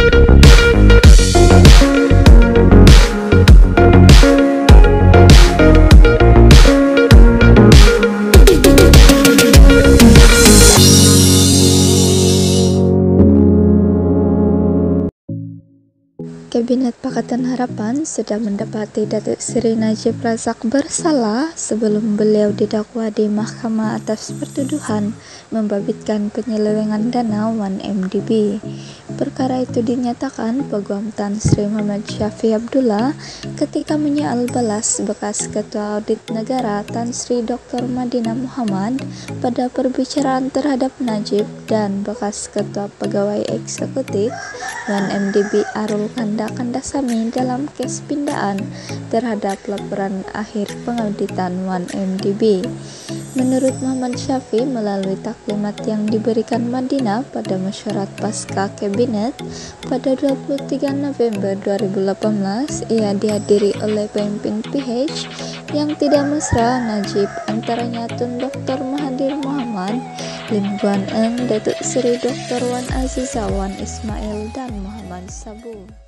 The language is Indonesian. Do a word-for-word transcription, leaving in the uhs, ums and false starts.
Kabinet Pakatan Harapan sudah mendapati Datuk Seri Najib Razak bersalah sebelum beliau didakwa di mahkamah atas pertuduhan membabitkan penyelewengan dana satu M D B. Perkara itu dinyatakan Peguam Tan Sri Muhammad Syafi Abdullah ketika menyoal balas bekas Ketua Audit Negara Tan Sri Doktor Madinah Muhammad pada perbicaraan terhadap Najib dan bekas Ketua Pegawai Eksekutif satu M D B Arul Kanda Kandasamy dalam kes pindaan terhadap laporan akhir pengauditan satu M D B. Menurut Muhammad Syafi, melalui taklimat yang diberikan Madinah pada mesyuarat pasca Kabinet pada dua puluh tiga November dua ribu delapan belas, ia dihadiri oleh pemimpin P H yang tidak mesra Najib, antaranya Tun Doktor Mahathir Mohamad, Lim Guan Eng, Datuk Seri Doktor Wan Aziza Wan Ismail, dan Muhammad Sabu.